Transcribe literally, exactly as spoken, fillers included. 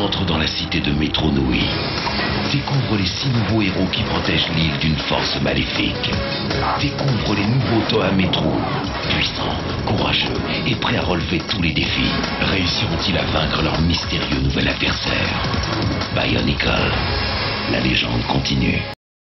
Entre dans la cité de Metronui. Découvre les six nouveaux héros qui protègent l'île d'une force maléfique. Découvre les nouveaux Toa Metro. Puissants, courageux et prêts à relever tous les défis. Réussiront-ils à vaincre leur mystérieux nouvel adversaire? Bionicle. La légende continue.